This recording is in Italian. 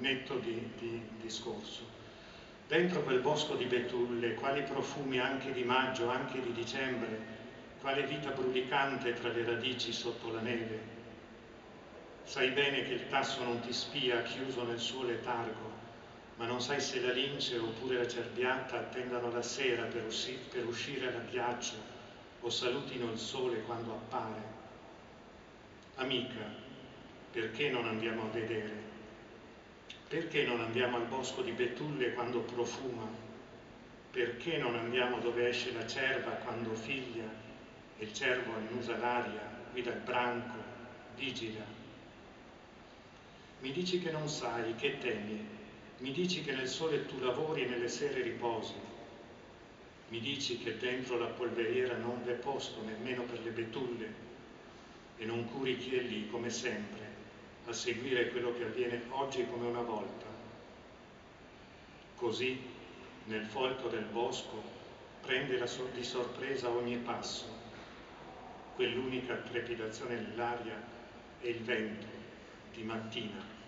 netto di discorso. Dentro quel bosco di betulle, quali profumi anche di maggio, anche di dicembre, quale vita brulicante tra le radici sotto la neve. Sai bene che il tasso non ti spia chiuso nel suo letargo, ma non sai se la lince oppure la cerbiatta attendano la sera per uscire dal ghiaccio o salutino il sole quando appare. Amica, perché non andiamo a vedere? Perché non andiamo al bosco di betulle quando profuma? Perché non andiamo dove esce la cerva quando figlia e il cervo annusa l'aria, guida il branco, vigila? Mi dici che non sai, che temi, mi dici che nel sole tu lavori e nelle sere riposi, mi dici che dentro la polveriera non v'è posto nemmeno per le betulle e non curi chi è lì, come sempre, a seguire quello che avviene oggi come una volta. Così, nel folto del bosco, prende di sorpresa ogni passo, quell'unica trepidazione nell'aria e il vento di mattina.